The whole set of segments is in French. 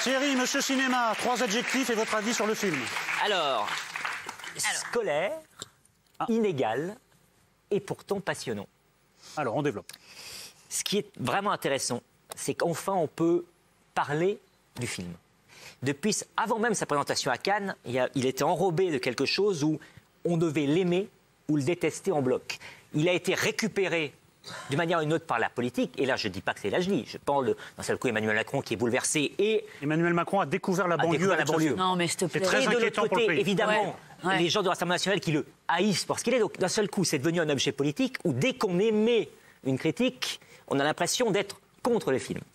Thierry, Monsieur Cinéma, 3 adjectifs et votre avis sur le film. Alors, scolaire, inégal et pourtant passionnant. Alors, on développe. Ce qui est vraiment intéressant, c'est qu'enfin on peut parler du film. Depuis, avant même sa présentation à Cannes, il était enrobé de quelque chose où on devait l'aimer ou le détester en bloc. Il a été récupéré d'une manière ou d'une autre par la politique, et là je ne dis pas que c'est l'âge-lit, je parle d'un seul coup Emmanuel Macron qui est bouleversé et... Emmanuel Macron a découvert la banlieue. Non mais s'il te plaît. C'est très et de inquiétant l'autre pour le côté, pays. évidemment, Ouais. les gens du Rassemblement national qui le haïssent parce qu'il est. Donc d'un seul coup, c'est devenu un objet politique où dès qu'on émet une critique, on a l'impression d'être contre le film.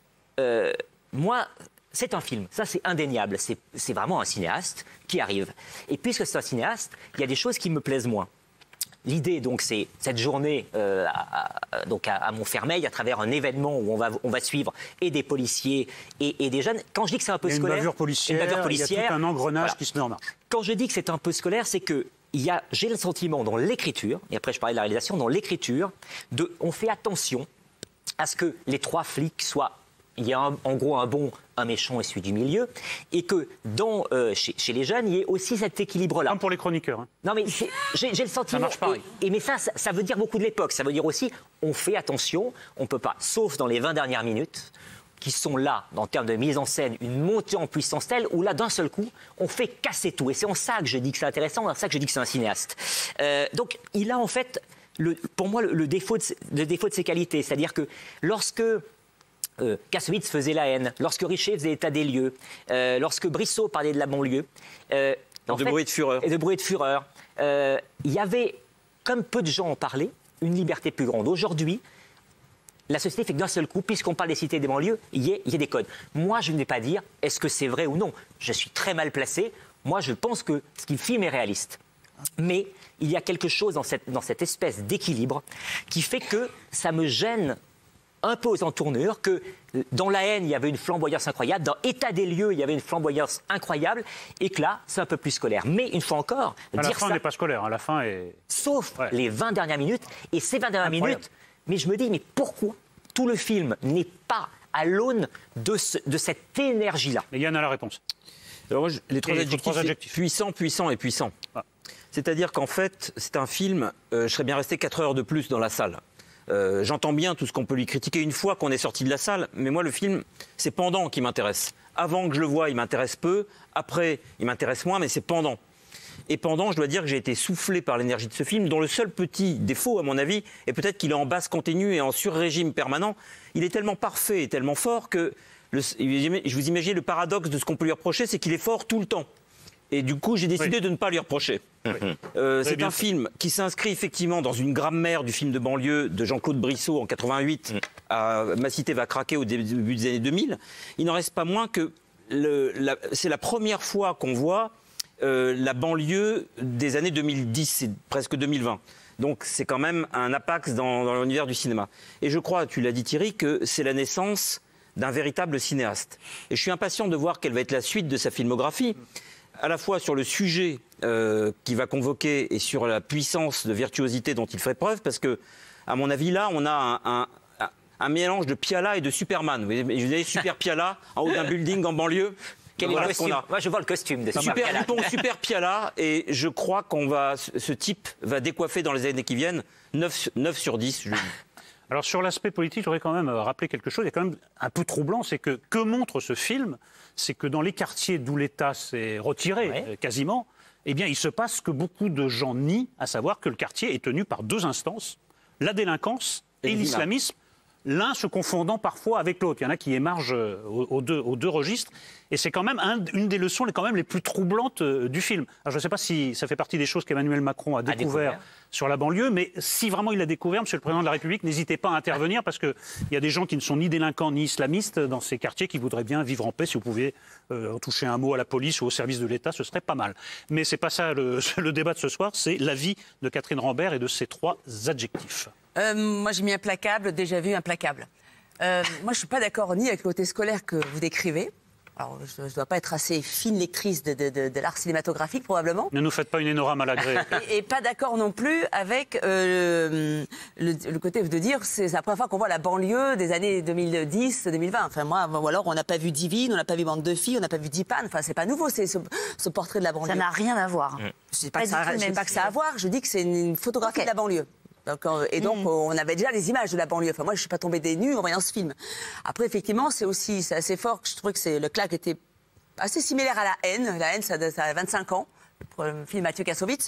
Moi, c'est un film, ça c'est indéniable, c'est vraiment un cinéaste qui arrive. Et puisque c'est un cinéaste, il y a des choses qui me plaisent moins. L'idée, donc, c'est cette journée à Montfermeil, à travers un événement où on va suivre et des policiers et des jeunes. Quand je dis que c'est un peu Il y a une scolaire, bavure policière, il y a tout un engrenage qui se met en marche. Quand je dis que c'est un peu scolaire, c'est que j'ai le sentiment dans l'écriture, et après je parlais de la réalisation, dans l'écriture, on fait attention à ce que les 3 flics soient... Il y a en gros un bon, un méchant et celui du milieu, et que chez les jeunes, il y ait aussi cet équilibre-là. Comme pour les chroniqueurs. Hein. Non mais j'ai le sentiment... Ça marche pareil. Mais ça veut dire beaucoup de l'époque. Ça veut dire aussi, on fait attention, on ne peut pas, sauf dans les 20 dernières minutes, qui sont là, en termes de mise en scène, une montée en puissance telle, où là, d'un seul coup, on fait casser tout. Et c'est en ça que je dis que c'est intéressant, en ça que je dis que c'est un cinéaste. Donc, il a en fait, pour moi, le défaut de ses qualités. C'est-à-dire que lorsque... Kassovitz faisait la haine, lorsque Richer faisait état des lieux, lorsque Brissot parlait de la banlieue, bruit de fureur. Et de bruit de fureur, il y avait, comme peu de gens en parlaient, une liberté plus grande. Aujourd'hui, la société fait que d'un seul coup, puisqu'on parle des cités et des banlieues, il y a des codes. Moi, je ne vais pas dire est-ce que c'est vrai ou non. Je suis très mal placé. Moi, je pense que ce qu'il filme est réaliste. Mais il y a quelque chose dans cette espèce d'équilibre qui fait que ça me gêne un peu aux entournures, que dans La haine, il y avait une flamboyance incroyable, dans État des lieux, il y avait une flamboyance incroyable, et que là, c'est un peu plus scolaire. Mais une fois encore, La fin n'est pas scolaire, hein. La fin est... Sauf les 20 dernières minutes, et ces 20 dernières minutes, mais je me dis, mais pourquoi tout le film n'est pas à l'aune de cette énergie-là? Mais Yann a la réponse. Alors moi, les 3 trois adjectifs. puissant, puissant et puissant. Ah. C'est-à-dire qu'en fait, c'est un film, je serais bien resté 4 heures de plus dans la salle. J'entends bien tout ce qu'on peut lui critiquer une fois qu'on est sorti de la salle, mais moi le film, c'est pendant qui m'intéresse. Avant que je le voie, il m'intéresse peu, après, il m'intéresse moins, mais c'est pendant. Et pendant, je dois dire que j'ai été soufflé par l'énergie de ce film, dont le seul petit défaut, à mon avis, est peut-être qu'il est en basse continue et en sur-régime permanent. Il est tellement parfait et tellement fort que, je vous imaginez le paradoxe de ce qu'on peut lui reprocher, c'est qu'il est fort tout le temps. Et du coup, j'ai décidé de ne pas lui reprocher. C'est un film qui s'inscrit effectivement dans une grammaire du film de banlieue de Jean-Claude Brissot en 88 à Ma cité va craquer au début des années 2000. Il n'en reste pas moins que c'est la première fois qu'on voit la banlieue des années 2010, c'est presque 2020. Donc c'est quand même un apax dans l'univers du cinéma. Et je crois, tu l'as dit Thierry, que c'est la naissance d'un véritable cinéaste. Et je suis impatient de voir quelle va être la suite de sa filmographie, à la fois sur le sujet qu'il va convoquer et sur la puissance de virtuosité dont il fait preuve, parce que, à mon avis, là, on a un mélange de Piala et de Superman. Vous voyez, Super Piala en haut d'un building en banlieue. Quel est le costume ? Moi, je vois le costume de Super bouton, Super Piala, et je crois ce type va décoiffer dans les années qui viennent 9 sur 10, je dis. Alors sur l'aspect politique, je voudrais quand même rappeler quelque chose. Il y a quand même un peu troublant, c'est que montre ce film ? C'est que dans les quartiers d'où l'État s'est retiré, quasiment, eh bien, il se passe ce que beaucoup de gens nient, à savoir que le quartier est tenu par 2 instances, la délinquance et l'islamisme, l'un se confondant parfois avec l'autre. Il y en a qui émargent aux deux registres. Et c'est quand même une des leçons quand même les plus troublantes du film. Alors, je ne sais pas si ça fait partie des choses qu'Emmanuel Macron a découvert sur la banlieue, mais si vraiment il l'a découvert, Monsieur le Président de la République, n'hésitez pas à intervenir, parce qu'il y a des gens qui ne sont ni délinquants ni islamistes dans ces quartiers qui voudraient bien vivre en paix. Si vous pouviez toucher un mot à la police ou au service de l'État, ce serait pas mal. Mais ce n'est pas ça le débat de ce soir, c'est l'avis de Catherine Rambert et de ses 3 adjectifs. Moi, j'ai mis implacable, déjà vu, implacable. Moi, je ne suis pas d'accord ni avec le côté scolaire que vous décrivez, Alors, je ne dois pas être assez fine lectrice de l'art cinématographique, probablement. Ne nous faites pas une Enora Malagré. Et pas d'accord non plus avec le côté de dire c'est la première fois qu'on voit la banlieue des années 2010-2020. Enfin, moi, ou alors on n'a pas vu Divine, on n'a pas vu Bande de filles, on n'a pas vu Dipan. Enfin, c'est pas nouveau, c'est ce portrait de la banlieue. Ça n'a rien à voir. Je dis pas que ça a à voir, je dis que c'est une photographie de la banlieue. Donc, on avait déjà les images de la banlieue. Enfin, moi, je suis pas tombée des nues en voyant ce film. Après, effectivement, c'est assez fort. Je trouvais que le claque était assez similaire à La Haine. La Haine, ça a 25 ans. Pour le film Mathieu Kassovitz.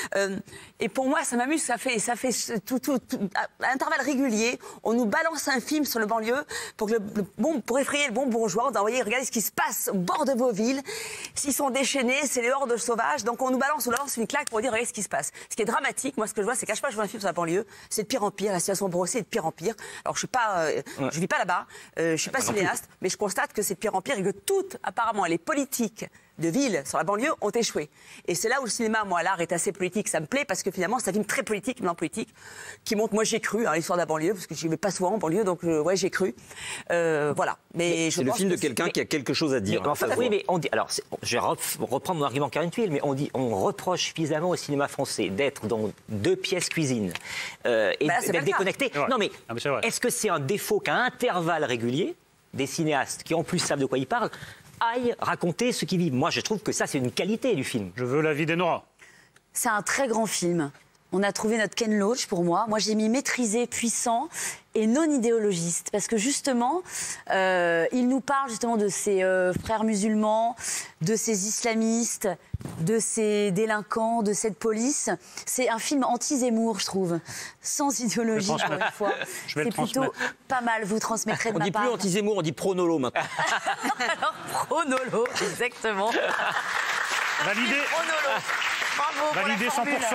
Et pour moi, ça m'amuse, ça fait tout, à intervalles réguliers, on nous balance un film sur le banlieue pour effrayer le bon bourgeois, on dit, voyez, regardez ce qui se passe au bord de vos villes, s'ils sont déchaînés, c'est les hordes sauvages, donc on nous balance une claque pour dire, regardez ce qui se passe. Ce qui est dramatique, moi, ce que je vois, c'est qu'à chaque fois que je vois un film sur la banlieue, c'est de pire en pire, la situation brossée est de pire en pire. Alors, je vis pas là-bas, je suis pas cinéaste, mais je constate que c'est de pire en pire et que toutes, apparemment, les politiques de ville sur la banlieue ont échoué. Et c'est là où le cinéma, moi, l'art est assez politique, ça me plaît parce que finalement, c'est un film très politique, blanc politique, qui montre, moi j'ai cru, à l'histoire de la banlieue, parce que je ne vais pas souvent en banlieue, donc ouais, j'ai cru. Voilà. Mais c'est le film de quelqu'un qui a quelque chose à dire. Enfin, oui, mais on dit. Alors, je vais reprendre mon argument Karine Thuil, mais on reproche suffisamment au cinéma français d'être dans 2 pièces cuisine et d'être déconnecté. Ouais. Non, mais est-ce que c'est un défaut qu'à intervalles réguliers, des cinéastes qui en plus savent de quoi ils parlent, aillent raconter ce qu'ils vivent? Moi, je trouve que ça, c'est une qualité du film. Je veux l'avis d'Enora. C'est un très grand film. On a trouvé notre Ken Loach pour moi. Moi, j'ai mis maîtrisé, puissant et non idéologiste. Parce que justement, il nous parle justement de ces frères musulmans, de ces islamistes, de ces délinquants, de cette police. C'est un film anti-Zemmour, je trouve. Sans idéologie, encore une fois. C'est plutôt pas mal. Vous transmettrez de ma part. On dit plus anti-Zemmour, on dit pro-Nolo maintenant. Alors, pro-Nolo, exactement. Validé. Pro-Nolo. Bravo. Validé 100%.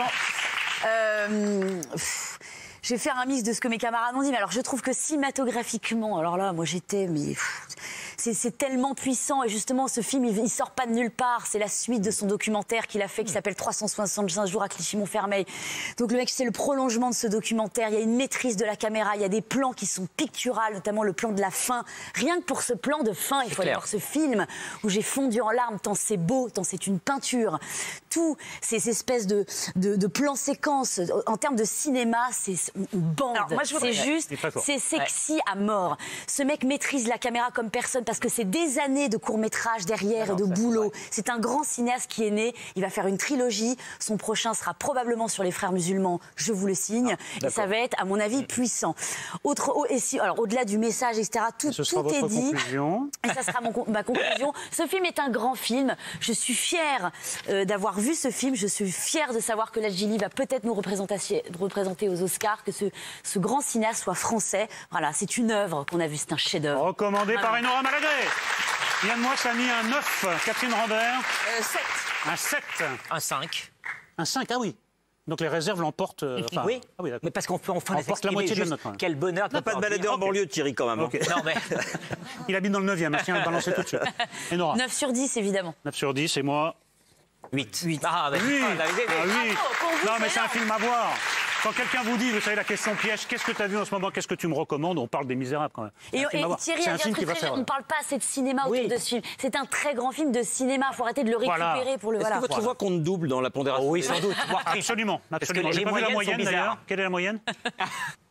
Je vais faire un mix de ce que mes camarades m'ont dit, mais alors je trouve que cinématographiquement, alors là, moi j'étais, mais c'est tellement puissant et justement ce film il sort pas de nulle part, c'est la suite de son documentaire qu'il a fait qui s'appelle 365 jours à Clichy-Montfermeil. Donc le mec c'est le prolongement de ce documentaire, il y a une maîtrise de la caméra, il y a des plans qui sont picturales, notamment le plan de la fin. Rien que pour ce plan de fin, il faut aller voir ce film où j'ai fondu en larmes tant c'est beau, tant c'est une peinture. Tout ces espèces de plans séquences en termes de cinéma, on bande. C'est juste, c'est sexy à mort. Ce mec maîtrise la caméra comme personne parce que c'est des années de courts-métrages derrière et de boulot. C'est un grand cinéaste qui est né. Il va faire une trilogie. Son prochain sera probablement sur les frères musulmans. Je vous le signe. Et ça va être, à mon avis, puissant. Alors, au-delà du message, etc., tout est dit. Conclusion. Et ça sera ma conclusion. Ce film est un grand film. Je suis fière d'avoir vu ce film. Je suis fière de savoir que Ladjili va peut-être nous représenter aux Oscars, que ce grand cinéaste soit français. Voilà, c'est une œuvre qu'on a vue. C'est un chef-d'œuvre. Recommandé par Enora Malagré. Yann Moix a mis un 9. Catherine Rambert. 7. Un 7. Un 5. Un 5, ah oui. Donc les réserves l'emportent. Oui, ah oui, mais parce qu'on peut enfin emporte la moitié de la note. Quel bonheur. T'as pas de baladeur en banlieue, Thierry, quand même. Okay. Non, mais... Il habite dans le 9e, je tiens à le balancer tout de suite. Enora. 9 sur 10, évidemment. 9 sur 10, et moi 8. Ah, mais... Oui. Ah, oui. Non, mais c'est un film à voir. Quand quelqu'un vous dit, vous savez, la question piège, qu'est-ce que tu as vu en ce moment, qu'est-ce que tu me recommandes, on parle des Misérables quand même. Et Thierry a dit un truc très on ne parle pas assez de cinéma autour de ce film. C'est un très grand film de cinéma, il faut arrêter de le récupérer pour le... Est-ce que votre voix compte double dans la pondération? Oui, sans doute. Absolument. J'ai pas vu la moyenne d'ailleurs. Quelle est la moyenne?